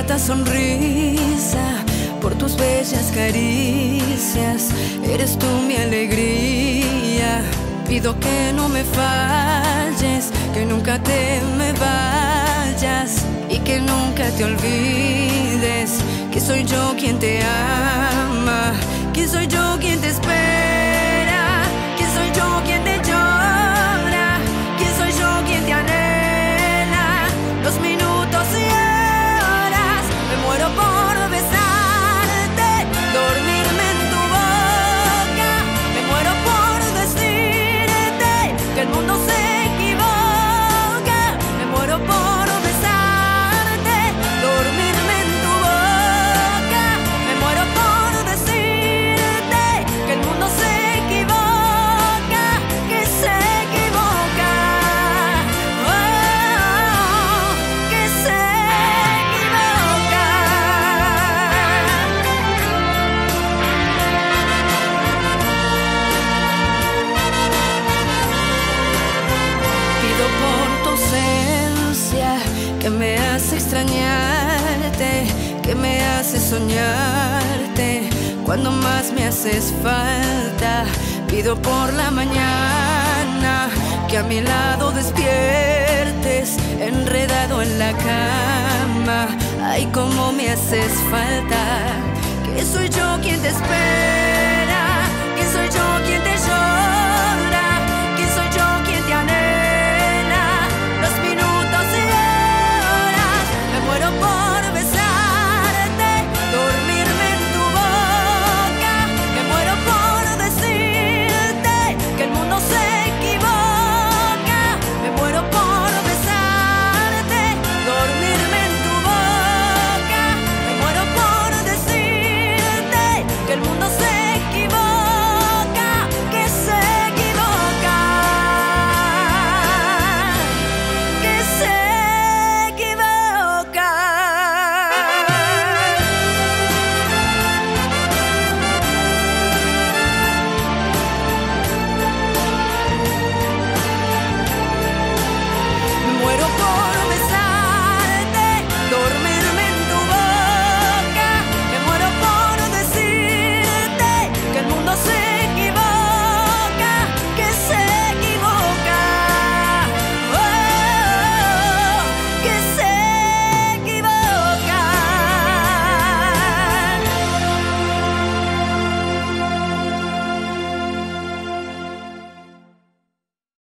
grata sonrisa, por tus bellas caricias. Eres tú mi alegría. Pido que no me falles, que nunca te me vayas y que nunca te olvides que soy yo quien te ama, que soy yo quien te espera, que soy yo quien te llora, que soy yo quien te anhela. Los minutos y horas me muero por besarte, dormirme en tu boca. Me muero por decirte que el mundo se equivoca. Me muero por besarte, dormirme en tu boca. Me muero por decirte que el mundo se equivoca, que se equivoca, oh, que se equivoca. Pido por tu ausencia, que me hace extrañarte, que me hace soñarte cuando más me haces falta. Pido por la mañana, que a mi lado despiertes, enredado en la cama. Ay, cómo me haces falta, que soy yo quien te espera.